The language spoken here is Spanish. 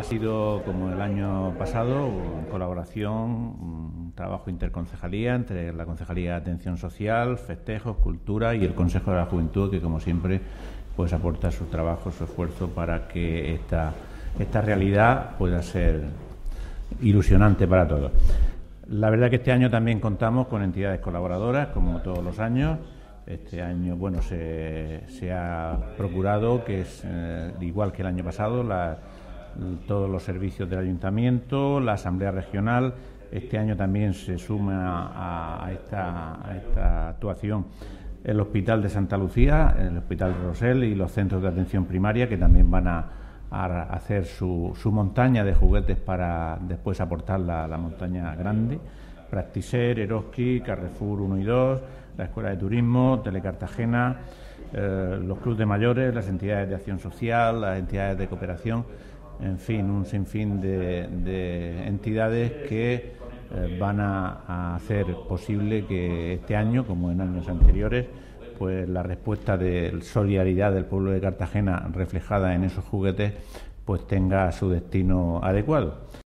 Ha sido, como el año pasado, en colaboración, un trabajo interconcejalía entre la Concejalía de Atención Social, Festejos, Cultura y el Consejo de la Juventud, que como siempre pues aporta su trabajo, su esfuerzo para que esta realidad pueda ser ilusionante para todos. La verdad que este año también contamos con entidades colaboradoras, como todos los años. Este año, bueno, se ha procurado que es igual que el año pasado, todos los servicios del ayuntamiento, la asamblea regional. Este año también se suma a esta actuación el Hospital de Santa Lucía, el Hospital de Rosell y los centros de atención primaria, que también van a hacer su montaña de juguetes para después aportarla a la montaña grande. Practiser, Eroski, Carrefour 1 y 2, la Escuela de Turismo, Telecartagena, los clubes de mayores, las entidades de acción social, las entidades de cooperación, en fin, un sinfín de entidades que van a hacer posible que este año, como en años anteriores, pues la respuesta de solidaridad del pueblo de Cartagena reflejada en esos juguetes pues tenga su destino adecuado.